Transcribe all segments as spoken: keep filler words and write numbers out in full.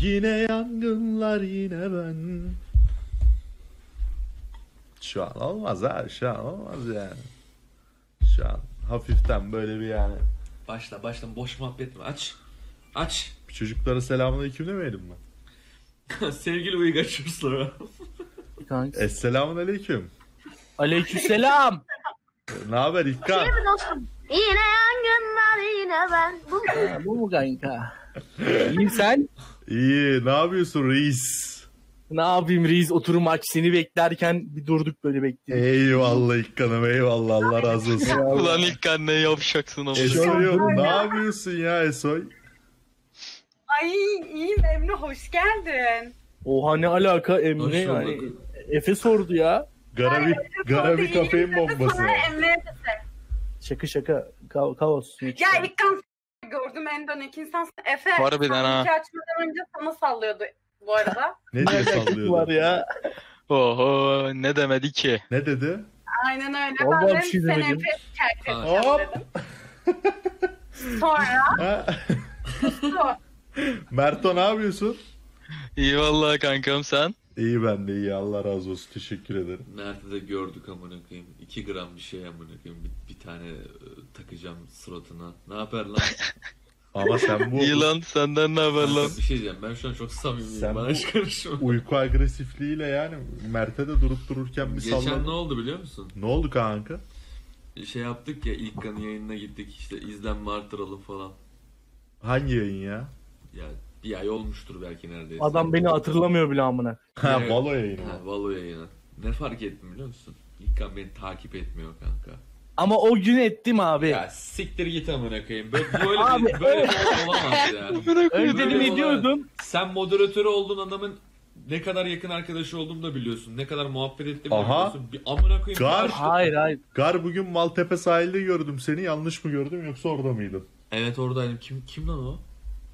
Yine yangınlar yine ben. Şu an olmaz ha, şu an olmaz yani. Şu an hafiften böyle bir yani. Başla başla, boş muhabbet mi? Aç. Aç. Çocuklara selamünaleyküm demeyelim mi? Sevgili uygaçıyorsun. Esselamunaleyküm. Aleykümselam. Ne haber İlkan? Şey mi dostum? Yine yangınlar yine ben. Bu Ha, bu mu kanka? İyiyim sen? İyi, ne yapıyorsun reis? Ne yapayım reis, oturum aç seni beklerken bir durduk böyle bekledik. Eyvallah İlkan'ım, eyvallah, Allah razı olsun. Ulan ilk anne yapacaksın ama. Esoy, ne yapıyorsun ya Esoy? Ay iyiyim Emre, hoş geldin. Oha, ne alaka Emre Hoş yani. bulduk. Efe sordu ya. Garabi, Garabi kafein bombası. Sonra Emre'ye de sev. Şaka şaka. Ka kaos. Ya ilk kan gördüm en dönek insan Efe. Harbiden sen ha. iki açmadan önce sana sallıyordu bu arada. Ne diye var sallıyordu? ya. Oho, ne demedi ki? Ne dedi? Aynen öyle. Vallahi Ben bir dedim şey seni demedim. Efe'ye şikayet Ha. edeceğim Hop. dedim. Sonra Ha? su. Merto ne yapıyorsun? İyi vallahi kankam, sen? İyi, ben de iyi, Allah razı olsun, teşekkür ederim. Mert'i de gördük amına koyayım. iki gram bir şey amına koyayım. Bir, bir tane e, takacağım suratına. Ne haber lan? Ama sen bu İyi lan, senden ne haber lan? Bir şey diyeceğim. Ben şu an çok samimiyim. Sen Bana bu- hiç karışma. uyku agresifliğiyle yani Mert'e de durup dururken bir Geçen salladın. ne oldu biliyor musun? Ne oldu kanka? Şey yaptık ya, ilk kanı yayınına gittik, işte izlenme arttıralım falan. Hangi yayın ya? Ya bir ay olmuştur belki neredeyse. Adam beni hatırlamıyor bile amına. Ha, Yani- Valo yayını. Ha, Valo yayını. Ne fark ettim biliyor musun? İlk kan beni takip etmiyor kanka. Ama o gün ettim abi. Ya siktir git amına koyayım. Böyle böyle, Abi, bir, böyle bir olay olamaz ya. Özledim Böyle ediyordum. Sen moderatörü olduğun adamın ne kadar yakın arkadaşı olduğumu da biliyorsun. Ne kadar muhabbet ettiğimi de Aha. biliyorsun. Bir amına koyayım. Gar. bir- Hayır hayır. Gar, bugün Maltepe sahilde gördüm seni, yanlış mı gördüm yoksa orada mıydın? Evet oradaydım. Kim kim lan o?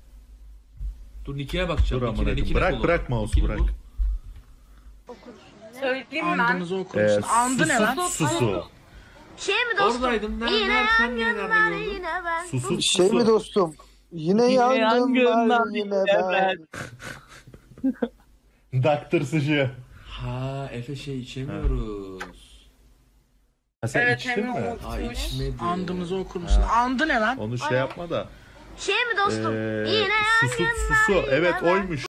Dur Nick'e bakacağım. Dur Nick'ine- amına Nick'ine bırak bulun. bırak mouse'u Nick'ini bırak. bul. Söyleyeyim ben. Andınızı Ee, okursun. Andı ne lan? susu, susu. şey mi dostum? Oradaydın. Nerede? Yine Nerede? Sen niye yangınlar nerede gördün? yine ben. Susu, Şey mi susu. dostum? Yine, Yine yangınlar yangınlar yine yine ben. Doktor sıcı. Ha Efe şey içemiyoruz. Ha, sen Evet, içtin Emre mi? unutmuş. Ha içmedi. Andımızı okur musun? Andı ne lan? Onu şey yapma da. Şey mi dostum? Ee, Yine susu, yangınlar susu. yine Evet ben. oymuş.